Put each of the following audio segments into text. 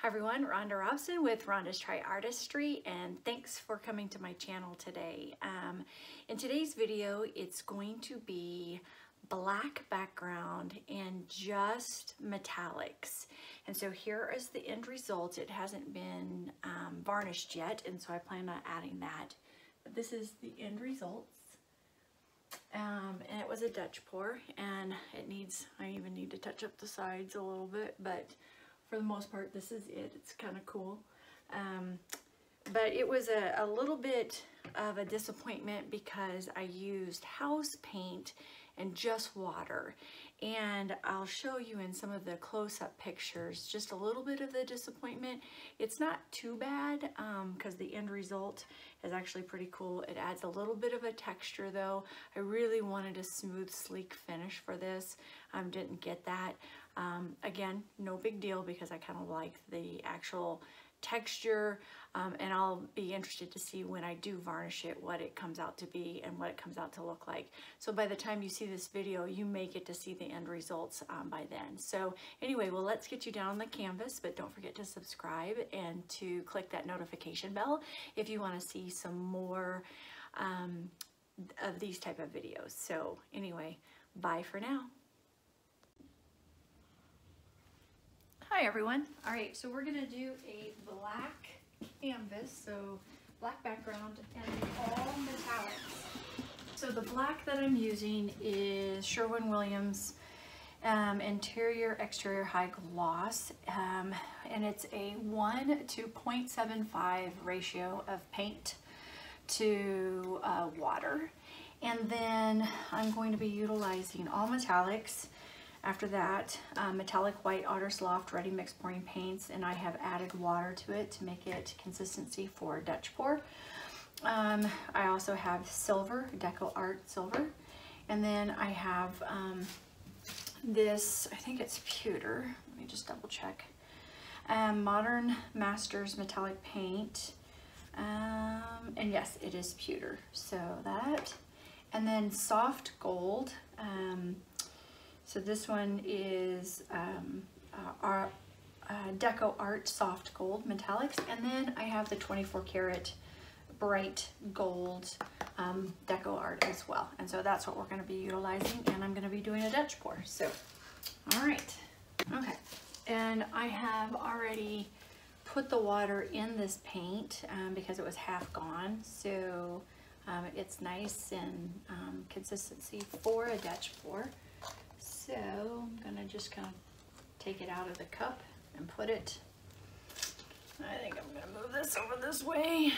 Everyone, Rhonda Robson with Rhonda's Tri-RRR-tistry, and thanks for coming to my channel today. In today's video, it's going to be black background and just metallics. And so here is the end result. It hasn't been varnished yet, and so I plan on adding that. But this is the end results. And it was a Dutch pour, and I even need to touch up the sides a little bit, but for the most part, this is it. It's kind of cool. But it was a little bit of a disappointment because I used house paint and just water. And I'll show you in some of the close-up pictures just a little bit of the disappointment. It's not too bad because the end result is actually pretty cool. It adds a little bit of a texture though. I really wanted a smooth, sleek finish for this. Didn't get that. Again, no big deal because I kind of like the actual texture, and I'll be interested to see when I do varnish it what it comes out to be and what it comes out to look like. So by the time you see this video, you may get to see the end results by then. So anyway, well, let's get you down on the canvas, but don't forget to subscribe and to click that notification bell if you want to see some more of these type of videos. So anyway, bye for now. Hi everyone. All right, so we're gonna do a black canvas, so black background and all metallics. So the black that I'm using is Sherwin-Williams interior exterior high gloss, and it's a 1 to 0.75 ratio of paint to water. And then I'm going to be utilizing all metallics. After that, metallic white Otters Loft ready mix pouring paints, and I have added water to it to make it consistency for Dutch pour. I also have silver, Deco Art silver, and then I have this, I think it's Pewter, let me just double check, Modern Masters metallic paint, and yes, it is Pewter, so that, and then soft gold. So this one is our Deco Art Soft Gold Metallics, and then I have the 24 karat bright gold Deco Art as well. And so that's what we're going to be utilizing, and I'm going to be doing a Dutch pour. So, all right, okay. And I have already put the water in this paint because it was half gone. So it's nice and consistency for a Dutch pour. So I'm gonna just kind of take it out of the cup and put it, I think I'm gonna move this over this way.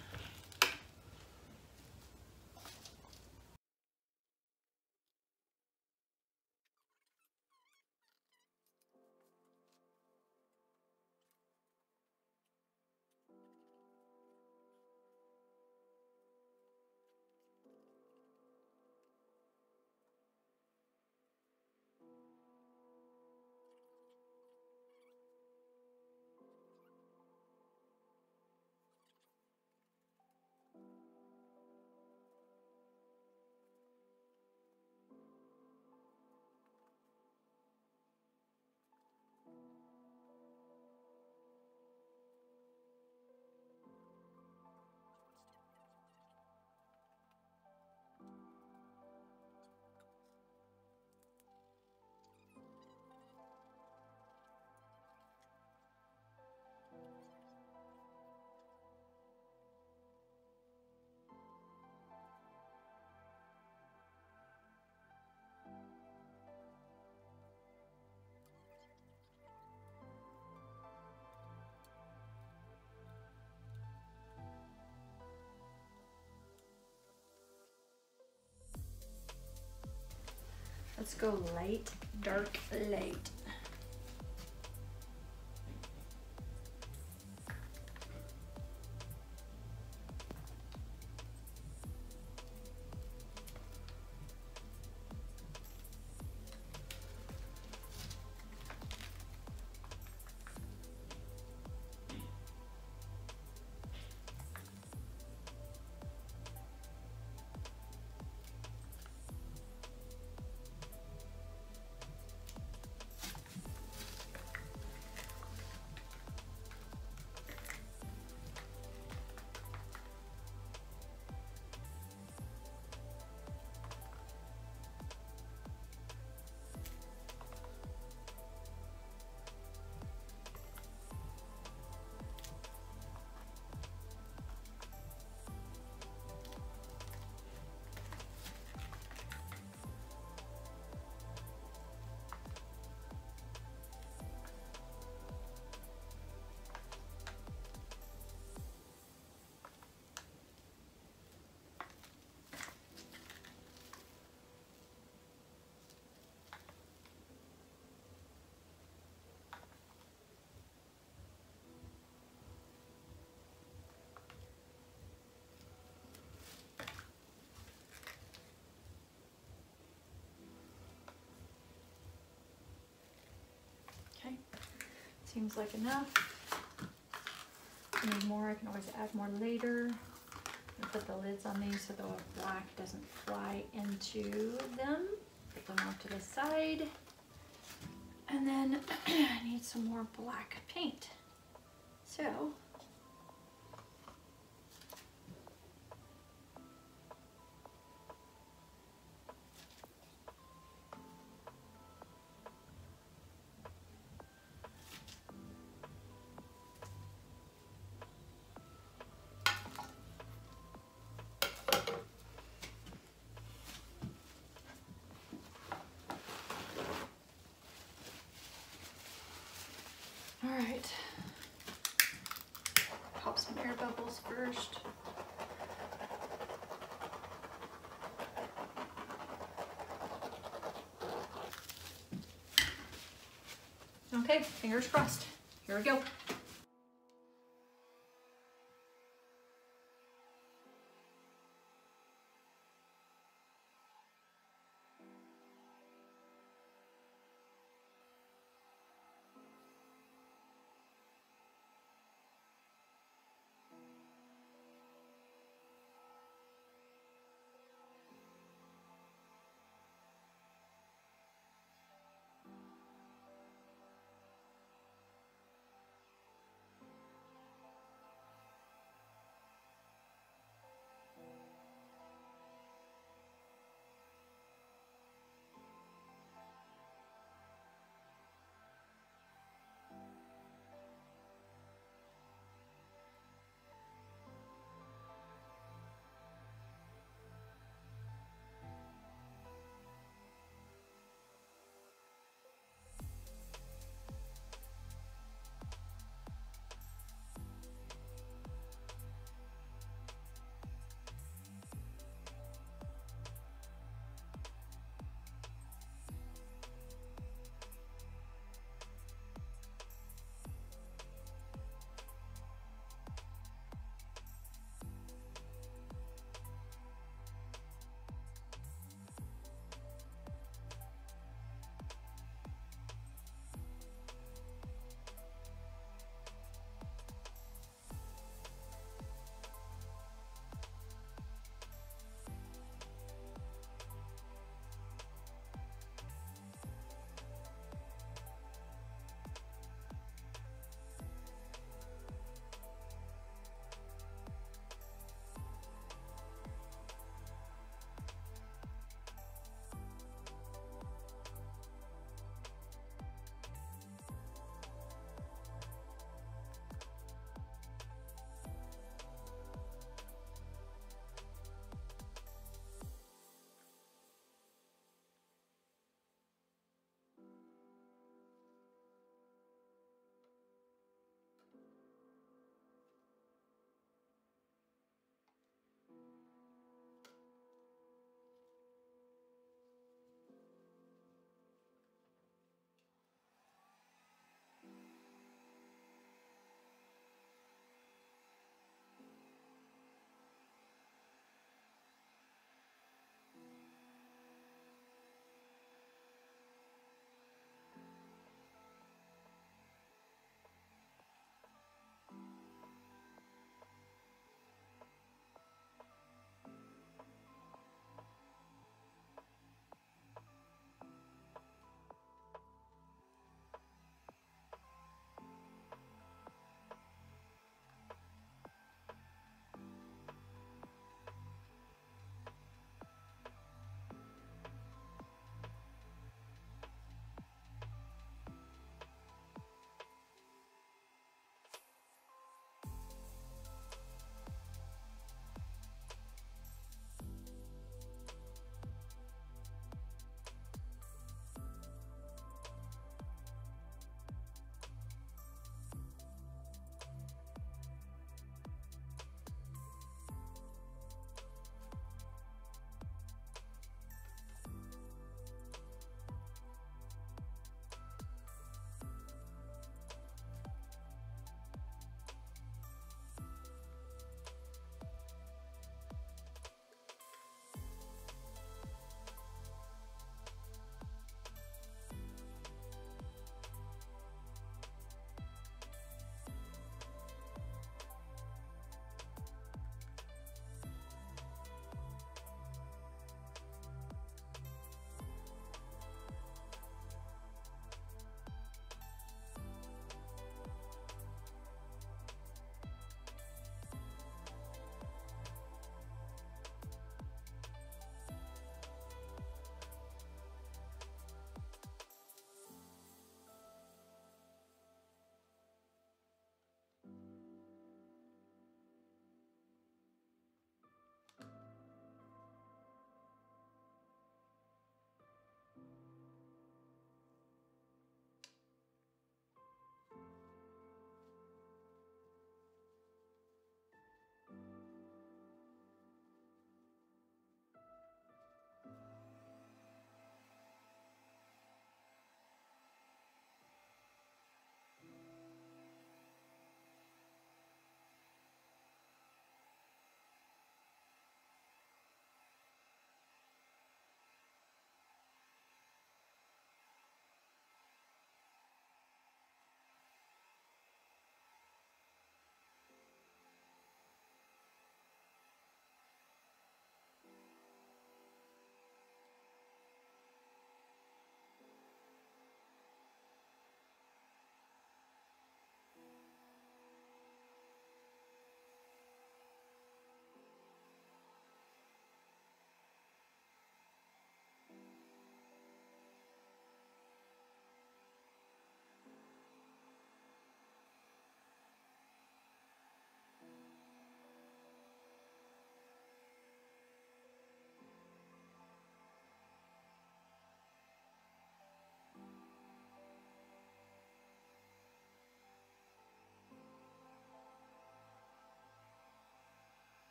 Let's go light, dark, light. seems like enough. If I need more, I can always add more later. And put the lids on these so the black doesn't fly into them. Put them off to the side. And then I need some more black paint. So, all right. Pop some air bubbles first. Okay, fingers crossed. Here we go.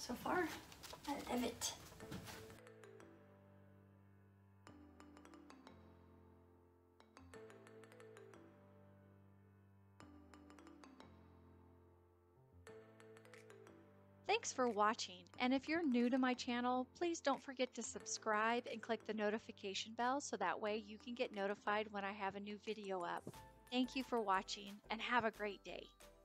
So far, I love it. Thanks for watching, and if you're new to my channel, please don't forget to subscribe and click the notification bell so that way you can get notified when I have a new video up. Thank you for watching and have a great day.